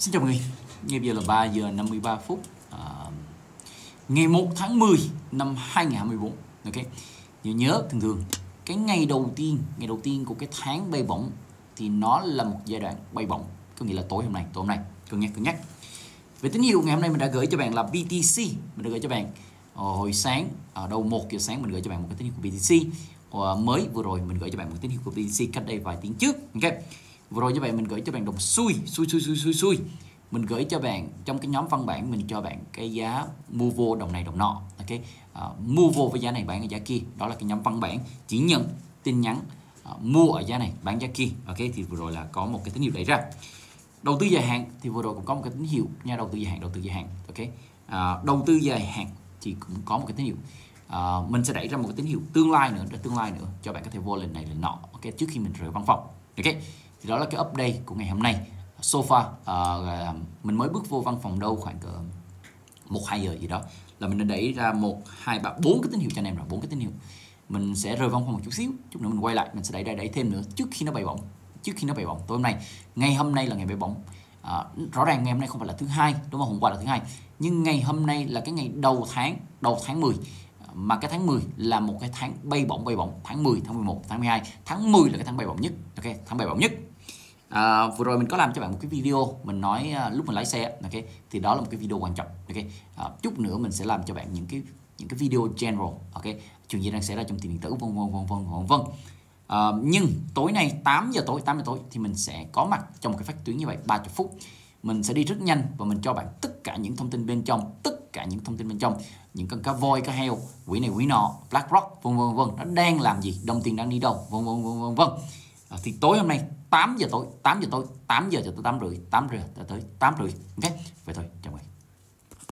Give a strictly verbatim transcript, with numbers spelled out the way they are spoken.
Xin chào mọi người, ngay bây giờ là ba giờ năm mươi ba phút à, ngày một tháng mười năm hai nghìn không trăm hai mươi tư. Ok, nhớ nhớ thường thường cái ngày đầu tiên ngày đầu tiên của cái tháng bay bổng thì nó là một giai đoạn bay bổng, có nghĩa là tối hôm nay tối hôm nay cân nhắc cân nhắc về tín hiệu. Ngày hôm nay mình đã gửi cho bạn là bê tê xê, mình đã gửi cho bạn hồi sáng ở đầu một giờ sáng mình gửi cho bạn một cái tín hiệu của bê tê xê. Và mới vừa rồi mình gửi cho bạn một tín hiệu của bê tê xê cách đây vài tiếng trước. Ok, vừa rồi như vậy mình gửi cho bạn đồng xui xui xui xui xui xui mình gửi cho bạn trong cái nhóm văn bản, mình cho bạn cái giá mua vô đồng này đồng nọ. Ok, uh, mua vô với giá này bán ở giá kia, đó là cái nhóm văn bản chỉ nhận tin nhắn uh, mua ở giá này bán giá kia. Ok, thì vừa rồi là có một cái tín hiệu đẩy ra. Đầu tư dài hạn thì vừa rồi cũng có một cái tín hiệu nha, đầu tư dài hạn đầu tư dài hạn. Ok, uh, đầu tư dài hạn thì cũng có một cái tín hiệu. Uh, mình sẽ đẩy ra một cái tín hiệu tương lai nữa, tương lai nữa cho bạn có thể vô lần này lần nọ. Ok, trước khi mình rời văn phòng. Ok, thì đó là cái update của ngày hôm nay. So far uh, mình mới bước vô văn phòng đâu khoảng cỡ một hai giờ gì đó là mình đã đẩy ra một hai ba bốn cái tín hiệu cho anh em rồi, bốn cái tín hiệu. Mình sẽ rời văn phòng một chút xíu, chút nữa mình quay lại mình sẽ đẩy ra đẩy thêm nữa trước khi nó bay bổng, trước khi nó bay bổng tối hôm nay. Ngày hôm nay là ngày bay bổng. Uh, rõ ràng ngày hôm nay không phải là thứ hai, đúng không? Hôm qua là thứ hai, nhưng ngày hôm nay là cái ngày đầu tháng, đầu tháng mười, mà cái tháng mười là một cái tháng bay bổng bay bổng. Tháng mười, tháng mười một, tháng mười hai, tháng mười là cái tháng bay bổng nhất. Ok, tháng bay bổng nhất. À, vừa rồi mình có làm cho bạn một cái video mình nói uh, lúc mình lái xe. Ok, thì đó là một cái video quan trọng. Ok, à, chút nữa mình sẽ làm cho bạn những cái những cái video general. Ok, chuyện gì đang xảy ra trong tiền điện tử vân vân vân vân vân vân. À, nhưng tối nay tám giờ tối tám giờ tối thì mình sẽ có mặt trong một cái phát tuyến như vậy ba mươi phút. Mình sẽ đi rất nhanh và mình cho bạn tất cả những thông tin bên trong, tất cả những thông tin bên trong, những con cá voi, cá heo, quỷ này quỷ nọ, BlackRock vân vân vân, nó đang làm gì, đồng tiền đang đi đâu vân vân vân vân vân. À, thì tối hôm nay tám giờ tối, tám giờ tối, tám giờ cho tới tám rưỡi, tám rưỡi tới tám rưỡi. Ok, vậy thôi.